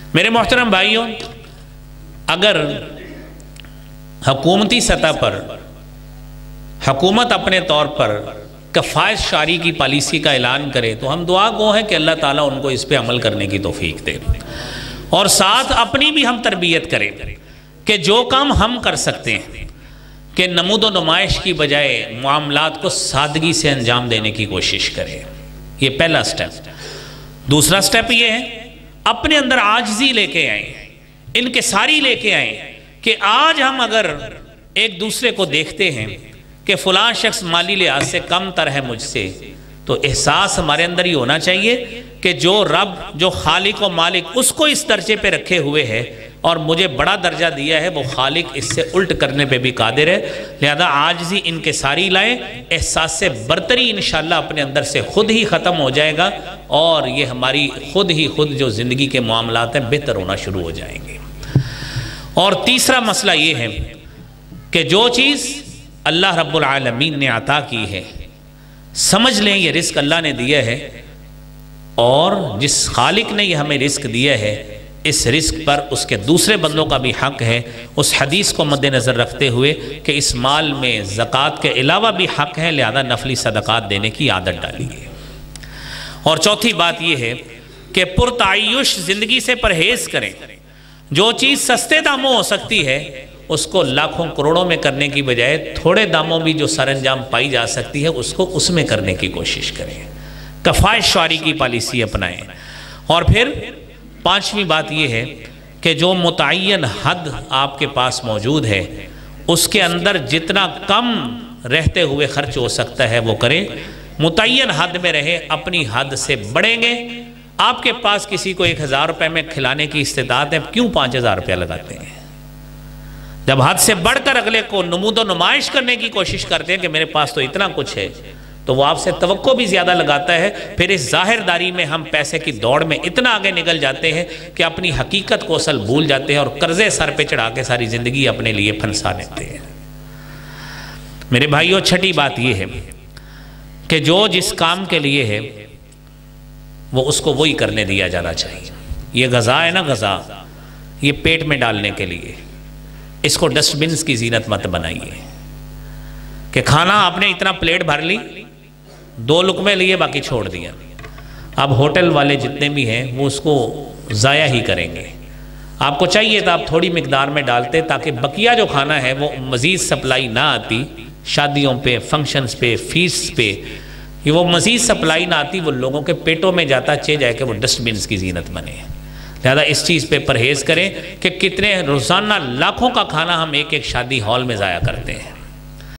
میرے محترم بھائیوں، اگر حکومتی سطح پر حکومت اپنے طور پر کفایت شعاری کی پالیسی کا اعلان کرے تو ہم دعا گو ہیں کہ اللہ تعالیٰ ان کو اس پہ عمل کرنے کی توفیق دے، اور ساتھ اپنی بھی ہم تربیت کریں کہ جو کام ہم کر سکتے ہیں کہ نمود و نمائش کی بجائے معاملات کو سادگی سے انجام دینے کی کوشش کریں۔ یہ پہلا سٹیپ۔ دوسرا سٹیپ یہ ہے اپنے اندر عاجزی لے کے آئیں، انکساری لے کے آئیں کہ آج ہم اگر ایک دوسرے کو دیکھتے ہیں کہ فلاں شخص مالی لحاظ سے کم تر ہے مجھ سے، تو احساس ہمارے اندر ہی ہونا چاہیے کہ جو رب، جو خالق و مالک اس کو اس درجے پہ رکھے ہوئے ہے اور مجھے بڑا درجہ دیا ہے، وہ خالق اس سے الٹ کرنے پہ بھی قادر ہے۔ لہذا عاجزی انکساری لائیں، احساس سے برتری انشاءاللہ اپنے اندر سے خود ہی ختم ہو جائے گا، اور یہ ہماری خود جو زندگی کے معاملات ہیں بہتر ہونا شروع ہو جائیں گے۔ اور تیسرا مسئلہ یہ ہے کہ جو چیز اللہ رب العالمین نے عطا کی ہے، سمجھ لیں یہ رزق اللہ نے دیا ہے، اور جس خالق نے یہ ہمیں رزق دیا ہے اس رزق پر اس کے دوسرے بندوں کا بھی حق ہے۔ اس حدیث کو مد نظر رکھتے ہوئے کہ اس مال میں زکوٰۃ کے علاوہ بھی حق ہے، لہذا نفلی صدقات دینے کی عادت ڈالیے۔ اور چوتھی بات یہ ہے کہ پرتعیش زندگی سے پرہیز کریں۔ جو چیز سستے داموں ہو سکتی ہے اس کو لاکھوں کروڑوں میں کرنے کی بجائے تھوڑے داموں بھی جو سر انجام پائی جا سکتی ہے اس کو اس میں کرنے کی کوشش کریں۔ کفایت شعاری کی پالیسی اپنائیں۔ اور پھر پانچویں بات یہ ہے کہ جو متعین حد آپ کے پاس موجود ہے اس کے اندر جتنا کم رہتے ہوئے خرچ ہو سکتا ہے وہ کریں، متعین حد میں رہیں، اپنی حد سے بڑھیں گے۔ آپ کے پاس کسی کو 1000 روپے میں کھلانے کی استطاعت ہے، کیوں 5000 روپیہ لگاتے ہیں؟ جب حد سے بڑھ کر اگلے کو نمود و نمائش کرنے کی کوشش کرتے ہیں کہ میرے پاس تو اتنا کچھ ہے، تو وہ آپ سے توقع بھی زیادہ لگاتا ہے۔ پھر اس ظاہر داری میں ہم پیسے کی دوڑ میں اتنا آگے نکل جاتے ہیں کہ اپنی حقیقت کو اصل بھول جاتے ہیں اور قرضے سر پہ چڑھا کے ساری زندگی اپنے لیے پھنسا لیتے ہیں۔ میرے بھائیوں، چھٹی بات یہ ہے کہ جو جس کام کے لیے ہے وہ اس کو وہی کرنے دیا جانا چاہیے۔ یہ غذا ہے نا، غذا یہ پیٹ میں ڈالنے کے لیے، اس کو ڈسٹ بنز کی زینت مت بنائیے کہ کھانا آپ نے اتنا پلیٹ بھر لی، 2 لقمے لیے باقی چھوڑ دیا۔ اب ہوٹل والے جتنے بھی ہیں وہ اس کو ضائع ہی کریں گے۔ آپ کو چاہیے تھا آپ تھوڑی مقدار میں ڈالتے تاکہ بقیہ جو کھانا ہے وہ مزید سپلائی نہ آتی، شادیوں پہ، فنکشنز پہ، فیسٹ پہ یہ وہ مزید سپلائی نہ آتی، وہ لوگوں کے پیٹوں میں جاتا، چے جائے کہ وہ ڈسٹ بنز کی زینت بنے۔ لہذا اس چیز پہ پرہیز کریں کہ کتنے روزانہ لاکھوں کا کھانا ہم ایک شادی ہال میں ضائع کرتے ہیں۔